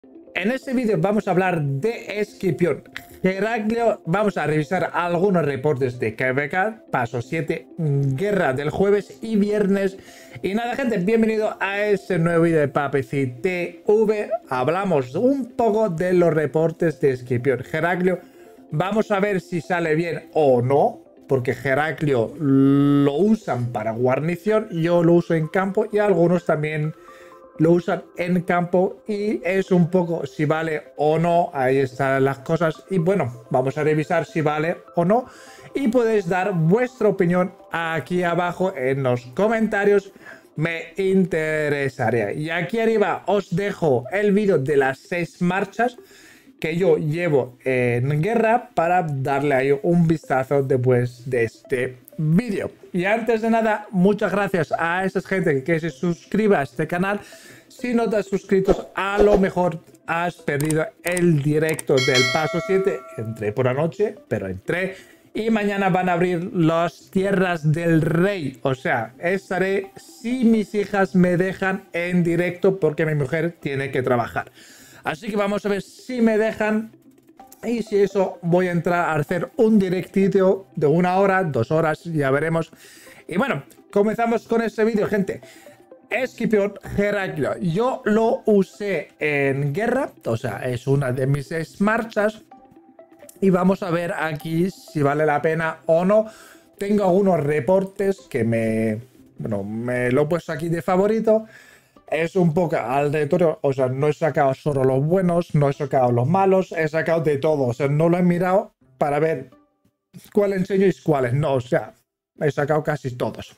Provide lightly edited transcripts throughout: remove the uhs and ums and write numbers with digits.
En este vídeo vamos a hablar de Escipión Heraclio, vamos a revisar algunos reportes de KVK, paso 7, guerra del jueves y viernes. Y nada, gente, bienvenido a este nuevo vídeo de Papacy TV. Hablamos un poco de los reportes de Escipión Heraclio. Vamos a ver si sale bien o no, porque Heraclio lo usan para guarnición, yo lo uso en campo y algunos también lo usan en campo, y es un poco si vale o no. Ahí están las cosas y bueno, vamos a revisar si vale o no y podéis dar vuestra opinión aquí abajo en los comentarios, me interesaría. Y aquí arriba os dejo el vídeo de las 6 marchas que yo llevo en guerra para darle ahí un vistazo después de este vídeo. Y antes de nada, muchas gracias a esa gente que se suscriba a este canal. Si no te has suscrito, a lo mejor has perdido el directo del paso 7. Entré por la noche, pero entré. Y mañana van a abrir las tierras del rey. O sea, estaré si mis hijas me dejan en directo, porque mi mujer tiene que trabajar. Así que vamos a ver si me dejan. Y si eso, voy a entrar a hacer un directito de 1 hora, 2 horas, ya veremos. Y bueno, comenzamos con este vídeo, gente. Escipión Heraclio. Yo lo usé en guerra, o sea, es una de mis 6 marchas. Y vamos a ver aquí si vale la pena o no. Tengo algunos reportes que me lo he puesto aquí de favorito. Es un poco aleatorio, o sea, no he sacado solo los buenos, no he sacado los malos, he sacado de todo. O sea, no lo he mirado para ver cuál enseño y cuáles no. O sea, he sacado casi todos.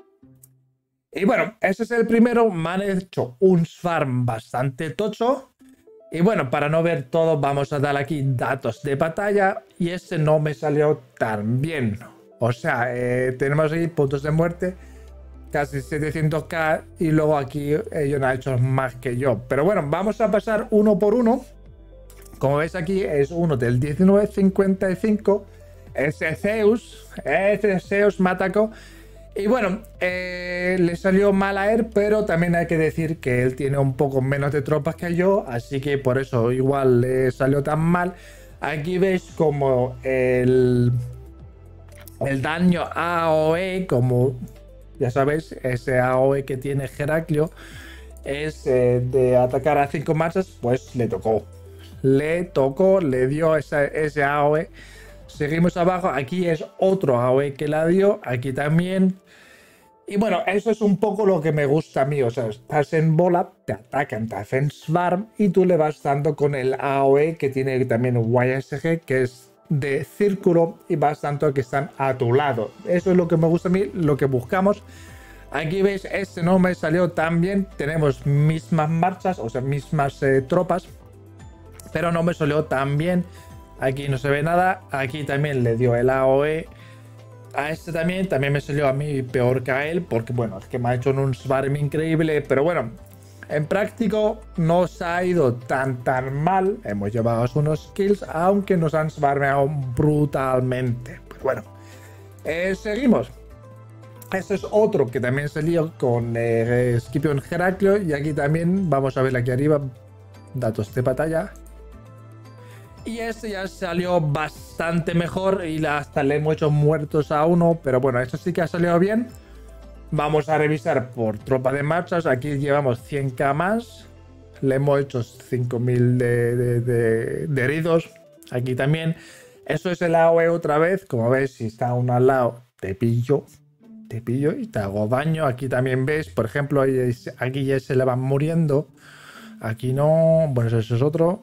Y bueno, ese es el primero. Me han hecho un farm bastante tocho. Y bueno, para no ver todo, vamos a dar aquí datos de batalla. Y este no me salió tan bien. O sea, tenemos aquí puntos de muerte, casi 700k, y luego aquí ellos han hecho más que yo. Pero bueno, vamos a pasar uno por uno. Como veis aquí es uno del 1955. Ese Zeus me atacó. Y bueno, le salió mal a él, pero también hay que decir que él tiene un poco menos de tropas que yo, así que por eso igual le salió tan mal. Aquí veis como el daño AOE, como ya sabéis, ese AOE que tiene Heraclio es de atacar a 5 marchas, pues le tocó, le dio ese AOE. Seguimos abajo, aquí es otro AOE que la dio, aquí también. Y bueno, eso es un poco lo que me gusta a mí. O sea, estás en bola, te atacan, te hacen swarm y tú le vas dando con el AOE que tiene también YSG, que es de círculo, y vas tanto que están a tu lado. Eso es lo que me gusta a mí, lo que buscamos. Aquí veis, este no me salió tan bien. Tenemos mismas marchas, o sea, mismas tropas, pero no me salió tan bien. Aquí no se ve nada. Aquí también le dio el AOE. A este también me salió a mí peor que a él, porque bueno, es que me ha hecho un swarm increíble. Pero bueno, en práctico no se ha ido tan mal. Hemos llevado unos kills, aunque nos han swarmeado brutalmente. Pero bueno, seguimos. Este es otro que también salió con Escipión Heraclio. Y aquí también vamos a ver aquí arriba datos de batalla. Y este ya salió bastante mejor y hasta le hemos hecho muertos a uno. Pero bueno, esto sí que ha salido bien. Vamos a revisar por tropa de marchas. Aquí llevamos 100k más. Le hemos hecho 5000 de heridos. Aquí también. Eso es el AOE otra vez. Como veis, si está uno al lado, te pillo y te hago daño. Aquí también ves, por ejemplo, aquí ya se le van muriendo. Aquí no. Bueno, eso es otro.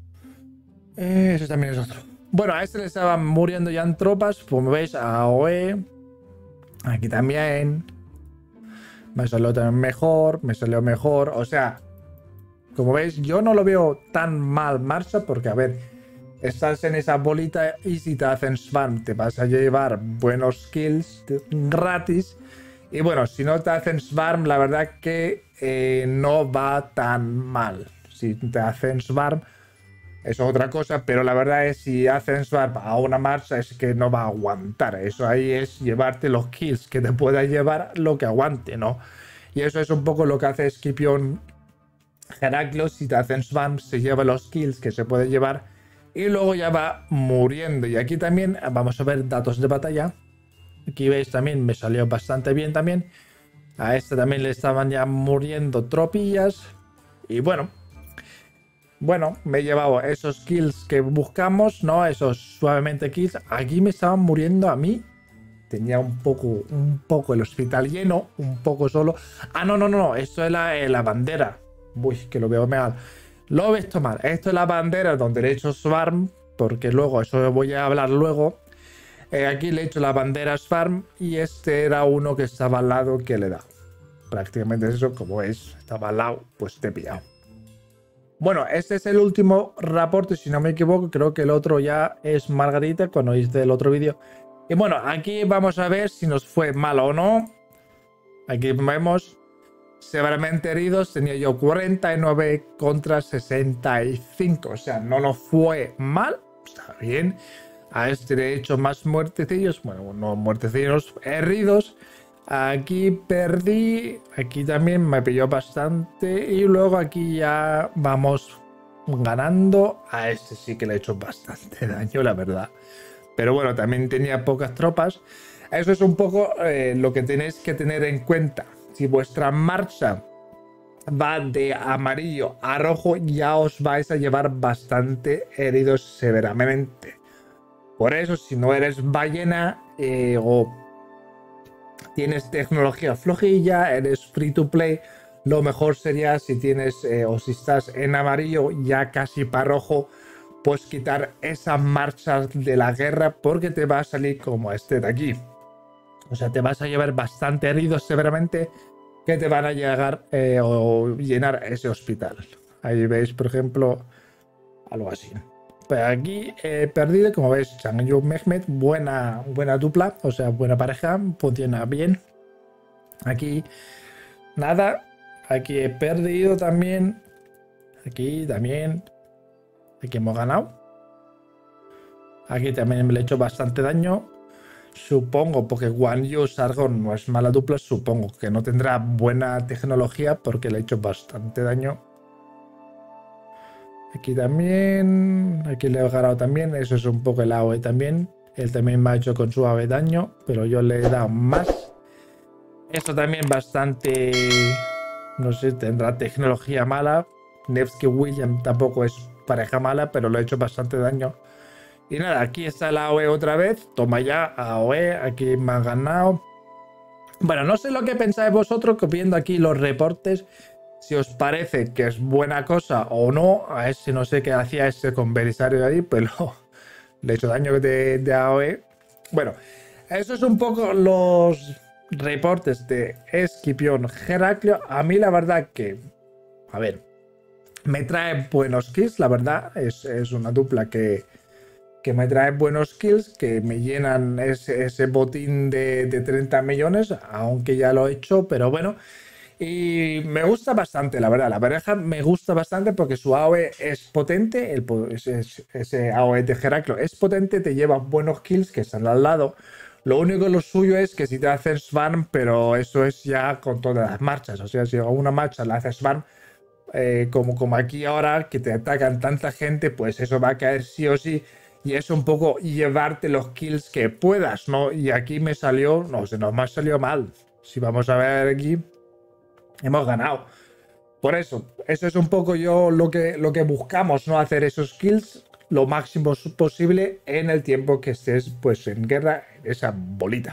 Ese también es otro. Bueno, a este le estaban muriendo ya en tropas. Como veis, AOE. Aquí también. Me salió también mejor. Me salió mejor. O sea, como veis, yo no lo veo tan mal marcha. Porque, a ver, estás en esa bolita y si te hacen spam te vas a llevar buenos kills gratis. Y bueno, si no te hacen spam, la verdad que no va tan mal. Si te hacen spam, eso es otra cosa, pero la verdad es si hacen swap a una marcha es que no va a aguantar. Eso ahí es llevarte los kills que te pueda llevar lo que aguante, ¿no? Y eso es un poco lo que hace Escipión Heraclio, si te hacen spam, se lleva los kills que se puede llevar y luego ya va muriendo. Y aquí también vamos a ver datos de batalla. Aquí veis también me salió bastante bien también. A este también le estaban ya muriendo tropillas. Y bueno, me he llevado esos kills que buscamos, ¿no? Esos suavemente kills. Aquí me estaban muriendo a mí. Tenía un poco el hospital lleno, un poco solo. Ah, no. Esto es la bandera. Uy, que lo veo mal. Lo he visto mal. Esto es la bandera donde le he hecho Swarm. Porque luego, eso voy a hablar luego. Aquí le he hecho la bandera Swarm. Y este era uno que estaba al lado que le da. Prácticamente es eso, como es. Estaba al lado, pues te he pillado. Bueno, este es el último reporte, si no me equivoco. Creo que el otro ya es Margarita, cuando hice el otro vídeo. Y bueno, aquí vamos a ver si nos fue mal o no. Aquí vemos severamente heridos. Tenía yo 49 contra 65. O sea, no nos fue mal. Está bien. A este le he hecho más muertecillos. Bueno, no muertecillos, heridos. Aquí perdí. Aquí también me pilló bastante. Y luego aquí ya vamos ganando. A este sí que le he hecho bastante daño, la verdad. Pero bueno, también tenía pocas tropas. Eso es un poco lo que tenéis que tener en cuenta. Si vuestra marcha va de amarillo a rojo, ya os vais a llevar bastante heridos severamente. Por eso, si no eres ballena o tienes tecnología flojilla, eres free to play, lo mejor sería si tienes o si estás en amarillo ya casi para rojo, pues quitar esas marchas de la guerra, porque te va a salir como este de aquí. O sea, te vas a llevar bastante heridos severamente, que te van a llegar o llenar ese hospital. Ahí veis, por ejemplo, algo así. Pues aquí he perdido, como veis, Changyu Mehmet, buena dupla, o sea, buena pareja, funciona bien. Aquí, nada. Aquí he perdido también. Aquí también. Aquí hemos ganado. Aquí también me le he hecho bastante daño. Supongo, porque Guan Yu Sargon no es mala dupla, supongo que no tendrá buena tecnología porque le he hecho bastante daño. Aquí también. Aquí le he ganado también. Eso es un poco el AOE también. Él también me ha hecho con su AOE daño, pero yo le he dado más. Esto también bastante... No sé, tendrá tecnología mala. Nevsky William tampoco es pareja mala, pero le he hecho bastante daño. Y nada, aquí está la AOE otra vez. Toma ya, AOE. Aquí me ha ganado. Bueno, no sé lo que pensáis vosotros, que viendo aquí los reportes, si os parece que es buena cosa o no. A ese no sé qué hacía ese con Belisario de ahí, pero le he hecho daño de AOE. Bueno, eso es un poco los reportes de Escipión Heraclio. A mí la verdad que, a ver, me trae buenos kills, la verdad. Es una dupla que me trae buenos kills, que me llenan ese botín de 30 millones, aunque ya lo he hecho, pero bueno. Y me gusta bastante, la verdad. La pareja me gusta bastante porque su AOE es potente. Ese AOE de Heraclio es potente, te lleva buenos kills que están al lado. Lo único lo suyo es que si te hacen spam, pero eso es ya con todas las marchas. O sea, si a una marcha le haces spam, como aquí ahora, que te atacan tanta gente, pues eso va a caer sí o sí. Y es un poco llevarte los kills que puedas, ¿no? Y aquí me salió, no sé, no me ha salido mal. Si vamos a ver aquí, hemos ganado. Por eso es un poco lo que buscamos, ¿no? Hacer esos kills lo máximo posible en el tiempo que estés pues en guerra, esa bolita.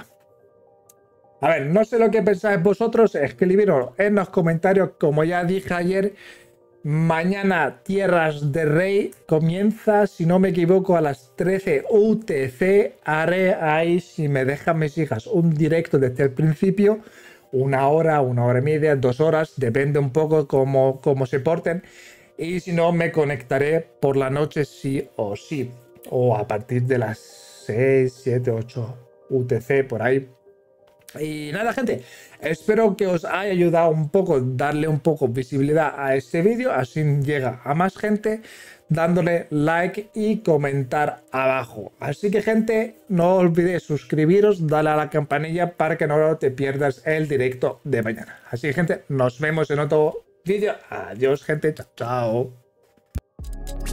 A ver, no sé lo que pensáis vosotros, escribiros en los comentarios. Como ya dije ayer, mañana Tierras de Rey comienza, si no me equivoco, a las 13 UTC. Haré ahí, si me dejan mis hijas, un directo desde el principio. 1 hora, 1 hora y media, 2 horas, depende un poco cómo se porten. Y si no, me conectaré por la noche sí o sí. O a partir de las 6, 7, 8 UTC, por ahí. Y nada, gente, espero que os haya ayudado un poco, darle un poco visibilidad a este vídeo, así llega a más gente, dándole like y comentar abajo. Así que, gente, no olvidéis suscribiros, darle a la campanilla para que no te pierdas el directo de mañana. Así que, gente, nos vemos en otro vídeo. Adiós, gente. Chao, chao.